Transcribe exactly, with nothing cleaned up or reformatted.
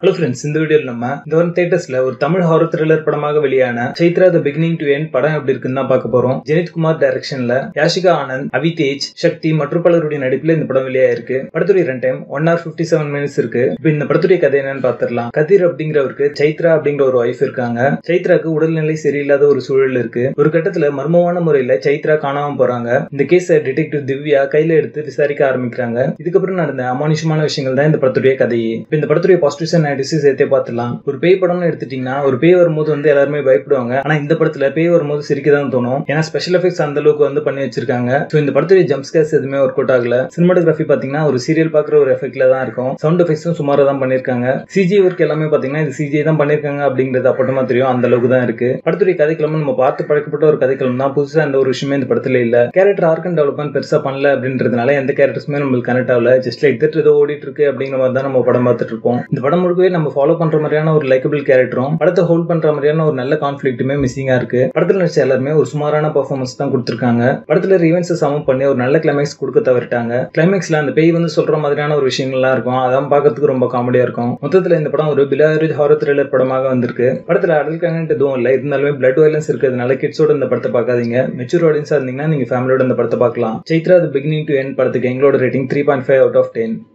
Hello friends, இந்த வீடியோல நம்ம இந்த ஒரு தியேட்டர்ஸ்ல ஒரு தமிழ் ஹாரர் த்ரில்லர் படமாக வெளியான Chaitra the beginning to end படம் எப்படி இருக்குன்னு தான் பார்க்க போறோம். ஜெனித்குமார் டைரக்ஷன்ல யாஷிகா, ஆனந்த், அவிதேஜ், சக்தி மற்றும் பலருடைய நடிப்புல இந்த படம் வெளியாயிருக்கு. படத்துடைய run time one hour fifty seven minutes இருக்கு. இப்போ இந்த படத்துடைய கதை என்னன்னு பாத்திரலாம். கதிர் அப்படிங்கிறவருக்கு சைத்ரா அப்படிங்கிற ஒரு வைஃப் இருக்காங்க. சைத்ராக்கு உடல்நிலை சரியில்லாத ஒரு சூழல் இருக்கு. ஒரு கட்டத்துல மர்மமான முறையில சைத்ரா காணாம போறாங்க. இந்த கேஸ டிடெக்டிவ் திவ்யா கையில எடுத்து விசாரிக்க ஆரம்பிக்கிறாங்க. இதுக்கப்புறம் நடந்த அமானுஷமான விஷயங்கள் தான் இந்த படத்துடைய கதையே. இந்த படத்துடைய பாசிட்டிவ்ஸ் சேர்த்தே பார்த்துலாம். ஒரு பேய் படம்னு எடுத்துட்டீங்கன்னா ஒரு பேய் வரும்போது வந்து எல்லாருமே பயப்படுவாங்க. ஆனா இந்த படத்துல பேய் வரும்போது சிரிக்கதான் தோணும். ஏன்னா ஸ்பெஷல் எஃபெக்ட்ஸ் அந்த அளவுக்கு வந்து பண்ணி வச்சிருக்காங்க. சோ இந்த படத்துடைய ஜம்ப் ஸ்கேர்ஸ் எதுவுமே ஒர்க் அவுட் ஆகல. சினிமாட்டோகிராஃபி பாத்தீங்கன்னா ஒரு சீரியல் பாக்குற ஒரு எஃபெக்ட்ல தான் இருக்கும். சவுண்ட் எஃபெக்ட்ஸும் சுமாரா தான் பண்ணிருக்காங்க. சிஜி ஒர்க் எல்லாமே பாத்தீங்கன்னா இது சிஜி தான் பண்ணிருக்காங்க அப்படிங்கிறது அப்பட்டமா தெரியும். அந்த அளவுக்கு தான் இருக்கு. படத்துடைய கதைக்கிழமை நம்ம பார்த்து பழக்கப்பட்ட ஒரு கதைக்கிழமை தான். புதுசா இந்த ஒரு விஷயமே இந்த படத்துல இல்ல. கேரக்டர் ஆர்க் அண்ட் டெவலப்மெண்ட் பெருசா பண்ணல அப்படின்றதுனால எந்த கேரக்டர்ஸுமே நம்மளுக்கு கனெக்ட் ஆகல. ஜஸ்ட் லைக் தட் ஏதோ ஓடிட்டு இருக்கு அப்படிங்கிற மாதிரி தான் நம்ம படம் பார்த்துட்டு இருக்கோம். இந்த படம் முழுக்கவே நம்ம ஃபாலோ பண்ற மாதிரியான ஒரு லைக்கபிள் கேரக்டரும் படத்தை ஹோல்ட் பண்ற மாதிரியான ஒரு நல்ல கான்ஃபிளிக்ட்டுமே மிஸ்ஸிங்கா இருக்கு. படத்துல நடிச்ச எல்லாருமே ஒரு சுமாரான பெர்ஃபார்மன்ஸ் தான் கொடுத்திருக்காங்க. படத்துல ஈவென்ட்ஸ் சமம் பண்ணி ஒரு நல்ல கிளைமேக்ஸ் கொடுக்க தவறிட்டாங்க. கிளைமேக்ஸ்ல அந்த பேய் வந்து சொல்ற மாதிரியான ஒரு விஷயங்கள்லாம் இருக்கும். அதான் பார்க்கறதுக்கு ரொம்ப காமெடியா இருக்கும். மொத்தத்துல இந்த படம் ஒரு பிலோ ஆவரேஜ் ஹாரர் த்ரில்லர் படமாக வந்திருக்கு. படத்துல அடல்ட் கண்டென்ட் எதுவும் இல்லை. இருந்தாலுமே பிளட் வயலன்ஸ் இருக்கிறதுனால கிட்ஸோட இந்த படத்தை பார்க்காதீங்க. மெச்சூர் ஆடியன்ஸா இருந்தீங்கன்னா நீங்க ஃபேமிலியோட இந்த படத்தை பார்க்கலாம். Chaitra the beginning to end படத்துக்கு எங்களோட rating three point five out of ten.